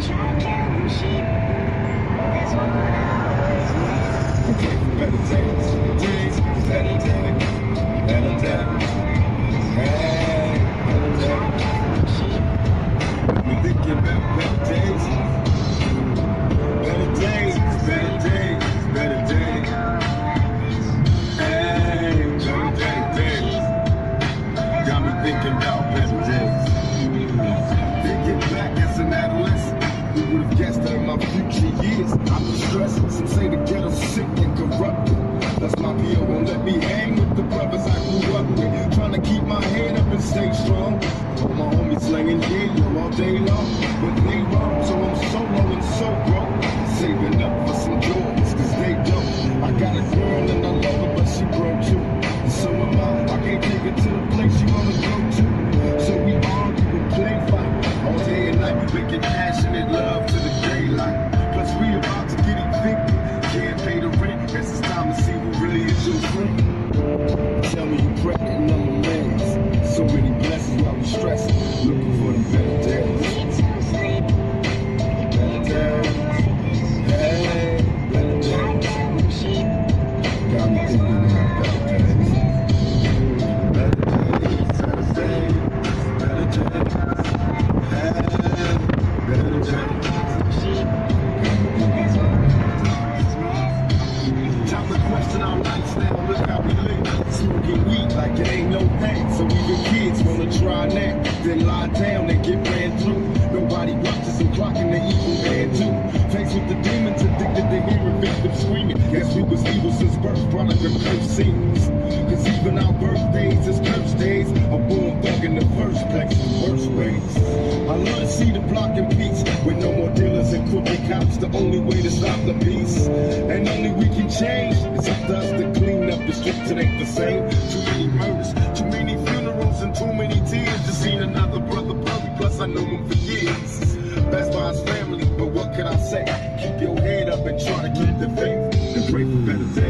Some say the ghetto's sick and corrupted. That's my PO, won't let me hang with the brothers I grew up with. Trying to keep my head up and stay strong. All my homies slanging yellow all day long, but they wrong, so I'm solo and so broke. Saving up for some joys, cause they don't. I got a girl and I love her, but she broke too. And so am I can't take her to the place she wanna go to. So we argue and play fight all day and night, making passionate love to the daylight. Plus we about to get evicted, can't pay the rent. Guess it's time to see who really is your friend. Tell me you pregnant and I'm amazed. So many blessings while we stressing, looking for the better days. Better days, hey, better days. Got me thinking about better days. Better days, better days, better days, hey, better days. Time to question our lives now, look how we live. Smoking weed like it ain't no thing. So even kids wanna try that, then lie down and get ran through. Nobody watches them clocking the evil man too. Faced with the demons, addicted to hearing victims screaming. Guess we was evil since birth, product of cursed scenes. Cause even our birthdays is cursed days. I'm born thug in the first place, the worst ways. I love to see the block in peace, with no more dealers and crooked cops. The only way to stop the peace, and only we can change. It's up to us to clean up the streets, it ain't the same. Too many murders, too many funerals, and too many tears. Just seen another brother bury, plus I know him for years. That's by his family, but what can I say? Keep your head up and try to keep the faith, and pray for better days.